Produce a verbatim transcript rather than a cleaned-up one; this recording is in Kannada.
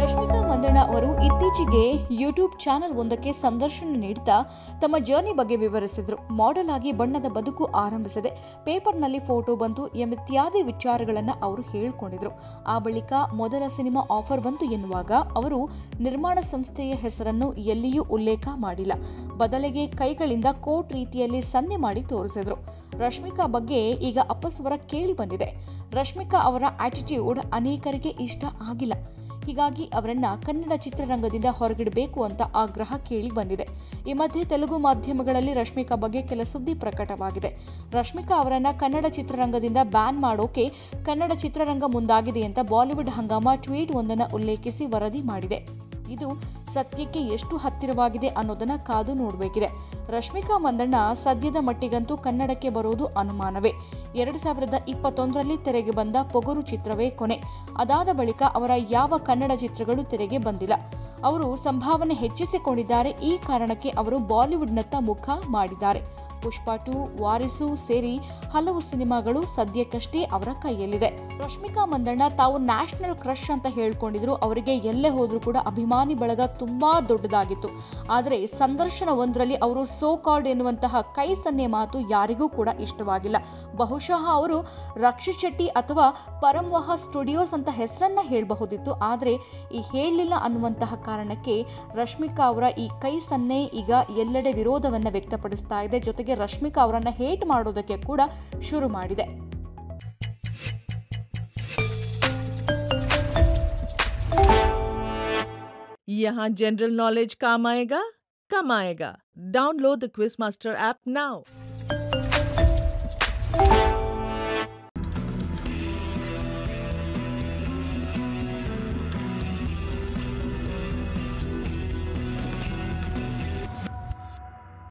ರಶ್ಮಿಕಾ ಮಂದಣ್ಣ ಅವರು ಇತ್ತೀಚೆಗೆ ಯೂಟ್ಯೂಬ್ ಚಾನೆಲ್ ಒಂದಕ್ಕೆ ಸಂದರ್ಶನ ನೀಡುತ್ತಾ ತಮ್ಮ ಜರ್ನಿ ಬಗ್ಗೆ ವಿವರಿಸಿದ್ರು. ಮಾಡೆಲ್ ಆಗಿ ಬಣ್ಣದ ಬದುಕು ಆರಂಭಿಸಿದೆ, ಪೇಪರ್ನಲ್ಲಿ ಫೋಟೋ ಬಂತು ಎಂಬಿತ್ಯಾದಿ ವಿಚಾರಗಳನ್ನ ಅವರು ಹೇಳಿಕೊಂಡಿದ್ರು. ಆ ಬಳಿಕ ಮೊದಲ ಸಿನಿಮಾ ಆಫರ್ ಬಂತು ಎನ್ನುವಾಗ ಅವರು ನಿರ್ಮಾಣ ಸಂಸ್ಥೆಯ ಹೆಸರನ್ನು ಎಲ್ಲಿಯೂ ಉಲ್ಲೇಖ ಮಾಡಿಲ್ಲ. ಬದಲಿಗೆ ಕೈಗಳಿಂದ ಕೋಟ್ ರೀತಿಯಲ್ಲಿ ಸನ್ನೆ ಮಾಡಿ ತೋರಿಸಿದ್ರು. ರಶ್ಮಿಕಾ ಬಗ್ಗೆ ಈಗ ಅಪಸ್ವರ ಕೇಳಿ ಬಂದಿದೆ. ರಶ್ಮಿಕಾ ಅವರ ಆಟಿಟ್ಯೂಡ್ ಅನೇಕರಿಗೆ ಇಷ್ಟ ಆಗಿಲ್ಲ. ಹೀಗಾಗಿ ಅವರನ್ನ ಕನ್ನಡ ಚಿತ್ರರಂಗದಿಂದ ಹೊರಗಿಡಬೇಕು ಅಂತ ಆಗ್ರಹ ಕೇಳಿ ಬಂದಿದೆ. ಈ ಮಧ್ಯೆ ತೆಲುಗು ಮಾಧ್ಯಮಗಳಲ್ಲಿ ರಶ್ಮಿಕಾ ಬಗ್ಗೆ ಕೆಲ ಸುದ್ದಿ ಪ್ರಕಟವಾಗಿದೆ. ರಶ್ಮಿಕಾ ಅವರನ್ನ ಕನ್ನಡ ಚಿತ್ರರಂಗದಿಂದ ಬ್ಯಾನ್ ಮಾಡೋಕೆ ಕನ್ನಡ ಚಿತ್ರರಂಗ ಮುಂದಾಗಿದೆ ಅಂತ ಬಾಲಿವುಡ್ ಹಂಗಾಮ ಟ್ವೀಟ್ ಒಂದನ್ನು ಉಲ್ಲೇಖಿಸಿ ವರದಿ ಮಾಡಿದೆ. ಇದು ಸತ್ಯಕ್ಕೆ ಎಷ್ಟು ಹತ್ತಿರವಾಗಿದೆ ಅನ್ನೋದನ್ನ ಕಾದು ನೋಡಬೇಕಿದೆ. ರಶ್ಮಿಕಾ ಮಂದಣ್ಣ ಸದ್ಯದ ಮಟ್ಟಿಗಂತೂ ಕನ್ನಡಕ್ಕೆ ಬರೋದು ಅನುಮಾನವೇ. ಎರಡು ಸಾವಿರದ ಇಪ್ಪತ್ತೊಂದರಲ್ಲಿ ತೆರೆಗೆ ಬಂದ ಪೊಗರು ಚಿತ್ರವೇ ಕೊನೆ. ಅದಾದ ಬಳಿಕ ಅವರ ಯಾವ ಕನ್ನಡ ಚಿತ್ರಗಳು ತೆರೆಗೆ ಬಂದಿಲ್ಲ. ಅವರು ಸಂಭಾವನೆ ಹೆಚ್ಚಿಸಿಕೊಂಡಿದ್ದಾರೆ. ಈ ಕಾರಣಕ್ಕೆ ಅವರು ಬಾಲಿವುಡ್ನತ್ತ ಮುಖ ಮಾಡಿದ್ದಾರೆ. ಪುಷ್ಪ ಟು, ವಾರಿಸು ಸೇರಿ ಹಲವು ಸಿನಿಮಾಗಳು ಸದ್ಯಕ್ಕಷ್ಟೇ ಅವರ ಕೈಯಲ್ಲಿದೆ. ರಶ್ಮಿಕಾ ಮಂದಣ್ಣ ತಾವು ನ್ಯಾಷನಲ್ ಕ್ರಶ್ ಅಂತ ಹೇಳ್ಕೊಂಡಿದ್ರು. ಅವರಿಗೆ ಎಲ್ಲೇ ಹೋದ್ರೂ ಕೂಡ ಅಭಿಮಾನಿ ಬಳಗ ತುಂಬಾ ದೊಡ್ಡದಾಗಿತ್ತು. ಆದರೆ ಸಂದರ್ಶನ ಒಂದರಲ್ಲಿ ಅವರು ಸೋ ಕಾಲ್ಡ್ ಎನ್ನುವಂತಹ ಕೈ ಸನ್ನೆ ಮಾತು ಯಾರಿಗೂ ಕೂಡ ಇಷ್ಟವಾಗಿಲ್ಲ. ಬಹುಶಃ ಅವರು ರಕ್ಷಿತ್ ಶೆಟ್ಟಿ ಅಥವಾ ಪರಂವಹ ಸ್ಟುಡಿಯೋಸ್ ಅಂತ ಹೆಸರನ್ನ ಹೇಳಬಹುದಿತ್ತು. ಆದರೆ ಈ ಹೇಳಲಿಲ್ಲ ಅನ್ನುವಂತಹ ಕಾರಣಕ್ಕೆ ರಶ್ಮಿಕಾ ಅವರ ಈ ಕೈ ಸನ್ನೆ ಈಗ ಎಲ್ಲೆಡೆ ವಿರೋಧವನ್ನ ವ್ಯಕ್ತಪಡಿಸ್ತಾ ಇದೆ. ಜೊತೆಗೆ ರಶ್ಮಿಕಾ ಅವರನ್ನ ಹೇಟ್ ಮಾಡೋದಕ್ಕೆ ಕೂಡ ಶುರು ಮಾಡಿದೆ. यहाँ जनरल नॉलेज काम आएगा, कम आएगा। Download the quiz master app now.